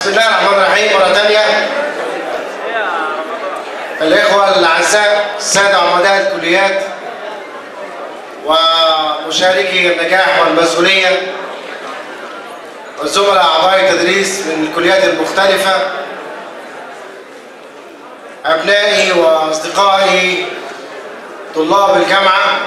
بسم الله الرحمن الرحيم. مرة تانية الإخوة الأعزاء السادة عمداء الكليات ومشاركي النجاح والمسؤولية والزملاء أعضاء التدريس من الكليات المختلفة، أبنائي وأصدقائي طلاب الجامعة،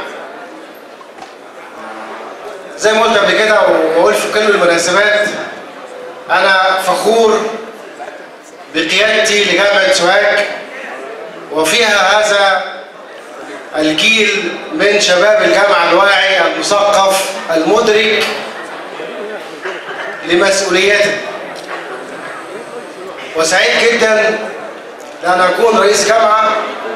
زي ما قلت قبل كده وبقول في كل المناسبات، أنا فخور بقيادتي لجامعة سوهاج وفيها هذا الجيل من شباب الجامعة الواعي المثقف المدرك لمسؤوليته. وسعيد جدا لأن أكون رئيس جامعة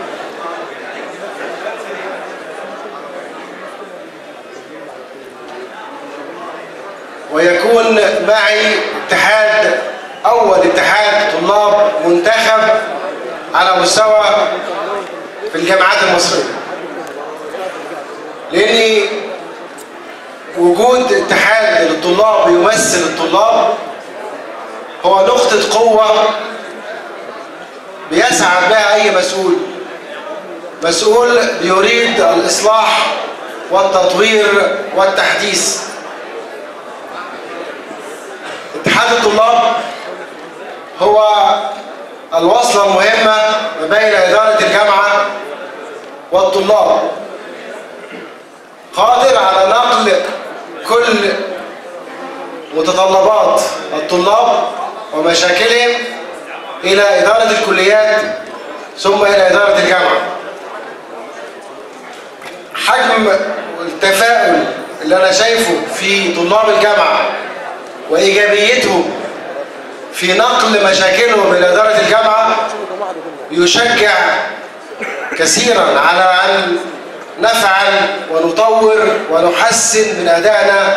ويكون معي اتحاد، أول اتحاد طلاب منتخب على مستوى في الجامعات المصرية، لأن وجود اتحاد للطلاب يمثل الطلاب هو نقطة قوة بيسعد بها أي مسؤول بيريد الإصلاح والتطوير والتحديث. اتحاد الطلاب هو الوصلة المهمة ما بين إدارة الجامعة والطلاب، قادر على نقل كل متطلبات الطلاب ومشاكلهم إلى إدارة الكليات ثم إلى إدارة الجامعة. حجم التفاؤل اللي أنا شايفه في طلاب الجامعة وإيجابيتهم في نقل مشاكلهم إلى إدارة الجامعة يشجع كثيرا على أن نفعل ونطور ونحسن من أدائنا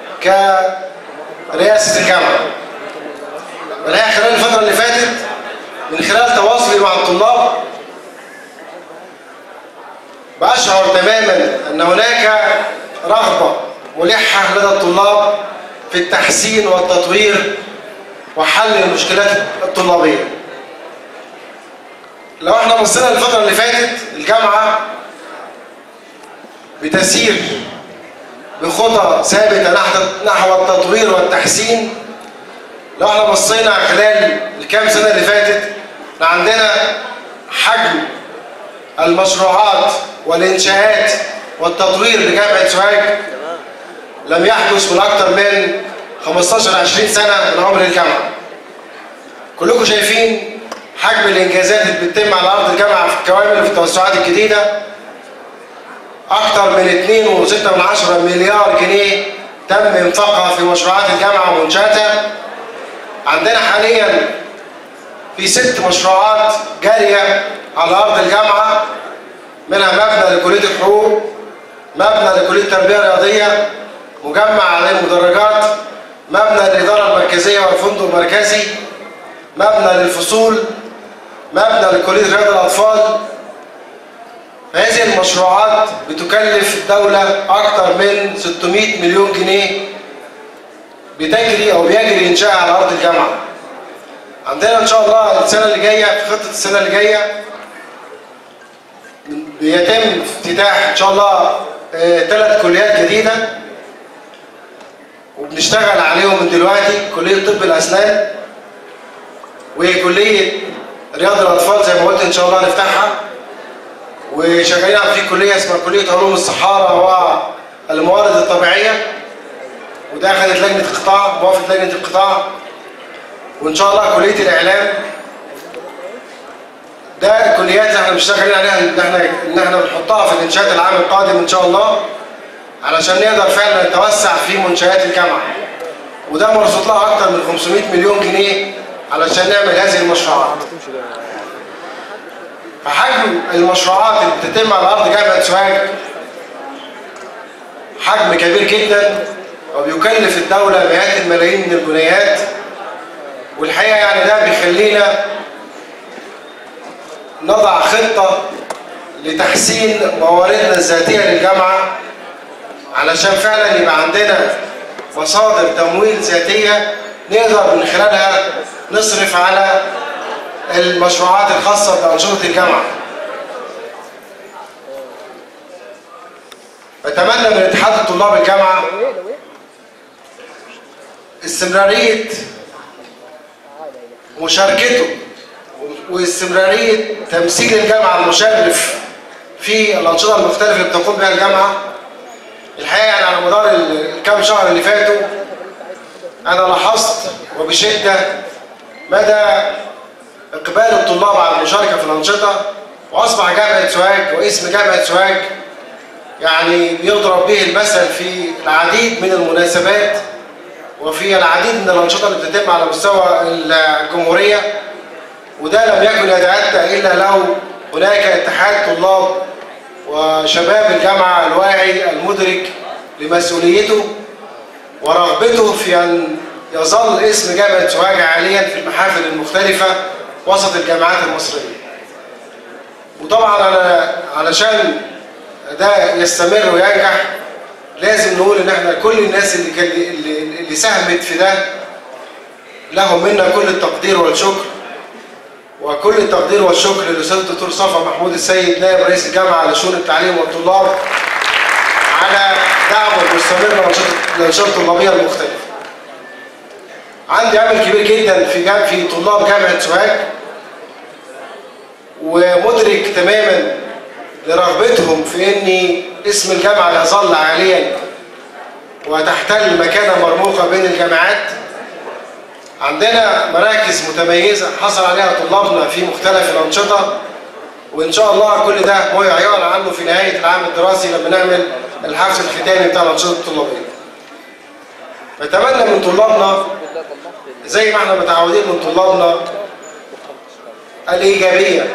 كرئاسة الجامعة. والحقيقة خلال الفترة اللي فاتت من خلال تواصلي مع الطلاب بأشعر تماما أن هناك رغبة ملحة لدى الطلاب في التحسين والتطوير وحل المشكلات الطلابية. لو احنا بصينا الفترة اللي فاتت الجامعة بتسير بخطى ثابتة نحو التطوير والتحسين. لو احنا بصينا خلال الكام سنة اللي فاتت عندنا حجم المشروعات والإنشاءات والتطوير لجامعة سوهاج لم يحدث من أكثر من 15-20 سنة من عمر الجامعة. كلكم شايفين حجم الإنجازات اللي بتتم على أرض الجامعة في الكوامل وفي التوسعات الجديدة. أكثر من 2.6 مليار جنيه تم إنفاقها في مشروعات الجامعة ومنشاتها. عندنا حاليا في 6 مشروعات جارية على أرض الجامعة، منها مبنى لكلية الحقوق، مبنى لكلية التربية الرياضية، مجمع للمدرجات، مبنى للإدارة المركزية والفندق المركزي، مبنى للفصول، مبنى لكلية رياض الأطفال. هذه المشروعات بتكلف الدولة أكثر من 600 مليون جنيه بتجري أو بيجري إنشاءها على أرض الجامعة. عندنا إن شاء الله السنة اللي جاية، في خطة السنة اللي جاية بيتم افتتاح إن شاء الله 3 كليات جديدة وبنشتغل عليهم من دلوقتي: كلية طب الأسنان وكلية رياض الأطفال زي ما قلت إن شاء الله نفتحها، وشغالين في كلية اسمها كلية علوم الصحارى والموارد الطبيعية، وده أخذت لجنة القطاع، موافقة لجنة القطاع. وإن شاء الله كلية الإعلام، ده الكليات احنا بنشتغل عليها إن احنا بنحطها في الإنشاءات العام القادم إن شاء الله علشان نقدر فعلا نتوسع في منشآت الجامعة، وده مرصود لها أكثر من 500 مليون جنيه علشان نعمل هذه المشروعات. فحجم المشروعات اللي بتتم على أرض جامعة سوهاج حجم كبير جدا وبيكلف الدولة مئات الملايين من الجنيهات. والحقيقة يعني ده بيخلينا نضع خطة لتحسين مواردنا الذاتية للجامعة علشان فعلا يبقى عندنا مصادر تمويل ذاتية نقدر من خلالها نصرف على المشروعات الخاصة بأنشطة الجامعة. أتمنى من اتحاد طلاب الجامعة استمرارية مشاركته واستمرارية تمثيل الجامعة المشرف في الأنشطة المختلفة اللي بتقوم بها الجامعة. الحقيقة يعني على مدار الكام شهر اللي فاتوا أنا لاحظت وبشدة مدى إقبال الطلاب على المشاركة في الأنشطة، وأصبح جامعة سوهاج واسم جامعة سوهاج يعني بيضرب به المثل في العديد من المناسبات وفي العديد من الأنشطة اللي بتتم على مستوى الجمهورية. وده لم يكن يتأتى إلا لو هناك اتحاد طلاب وشباب الجامعة الواعي المدرك لمسؤوليته ورغبته في أن يظل اسم جامعة سوهاج عاليا في المحافل المختلفة وسط الجامعات المصرية. وطبعا أنا علشان ده يستمر وينجح لازم نقول إن احنا كل الناس اللي ساهمت في ده لهم منا كل التقدير والشكر، وكل التقدير والشكر للأستاذ الدكتور صفا محمود السيد نائب رئيس الجامعة لشؤون التعليم والطلاب على دعمه المستمر للأنشطة الطلابية المختلفة. عندي أمل كبير جدا في طلاب جامعة سوهاج، ومدرك تماما لرغبتهم في ان اسم الجامعة يظل عاليا وتحتل مكانة مرموقة بين الجامعات. عندنا مراكز متميزة حصل عليها طلابنا في مختلف الأنشطة، وإن شاء الله كل ده هو يعلن عنه في نهاية العام الدراسي لما نعمل الحفل الختامي بتاع الأنشطة الطلابية. بتمنى من طلابنا زي ما احنا متعودين من طلابنا الإيجابية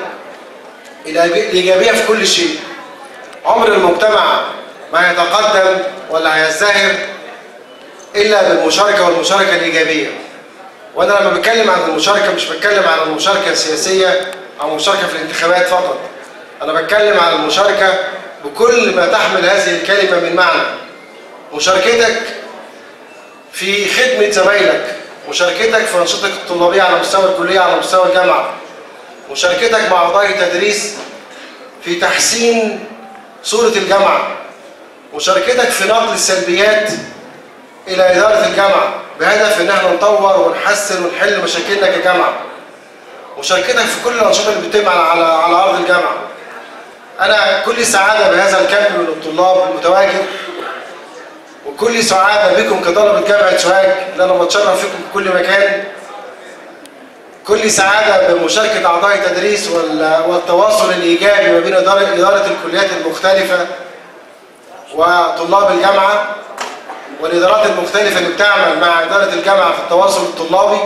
في كل شيء. عمر المجتمع ما يتقدم ولا هيزدهر إلا بالمشاركة والمشاركة الإيجابية. وأنا لما بتكلم عن المشاركة مش بتكلم عن المشاركة السياسية أو مشاركة في الانتخابات فقط، أنا بتكلم عن المشاركة بكل ما تحمل هذه الكلمة من معنى. مشاركتك في خدمة زمايلك، مشاركتك في أنشطتك الطلابية على مستوى الكلية على مستوى الجامعة، مشاركتك مع أعضاء التدريس في تحسين صورة الجامعة، مشاركتك في نقل السلبيات إلى إدارة الجامعة بهدف إن احنا نطور ونحسن ونحل مشاكلنا كجامعة، مشاركتك في كل الأنشطة اللي بتتم على أرض الجامعة. أنا كل سعادة بهذا الكم من الطلاب المتواجد، وكل سعادة بكم كطلبة جامعة سوهاج اللي أنا بتشرف فيكم في كل مكان. كل سعادة بمشاركة أعضاء التدريس والتواصل الإيجابي ما بين إدارة الكليات المختلفة وطلاب الجامعة والإدارات المختلفة اللي بتعمل مع إدارة الجامعة في التواصل الطلابي.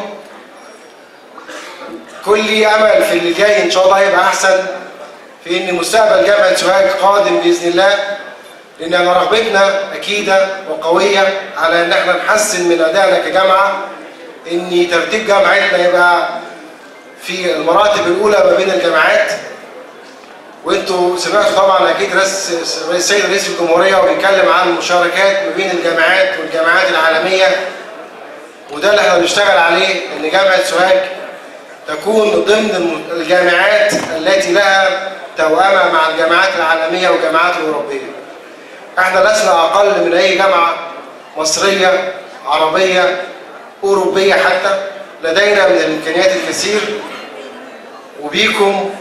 كل أمل في اللي جاي إن شاء الله يبقى أحسن، في إن مستقبل جامعة سوهاج قادم بإذن الله، لأن رغبتنا أكيدة وقوية على إن احنا نحسن من أدائنا كجامعة، إن ترتيب جامعتنا يبقى في المراتب الأولى ما بين الجامعات. وانتوا سمعتوا طبعا اكيد السيد رئيس الجمهورية وبيتكلم عن المشاركات ما بين الجامعات والجامعات العالمية، وده اللي احنا بنشتغل عليه، ان جامعة سوهاج تكون ضمن الجامعات التي لها توأمة مع الجامعات العالمية والجامعات الأوروبية. احنا لسنا أقل من أي جامعة مصرية عربية أوروبية حتى، لدينا من الإمكانيات الكثير، وبيكم